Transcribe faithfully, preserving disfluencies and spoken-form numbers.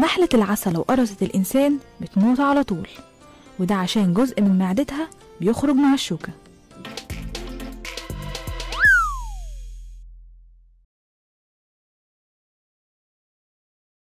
نحلة العسل لو قرصت الإنسان بتموت على طول، وده عشان جزء من معدتها بيخرج مع الشوكة.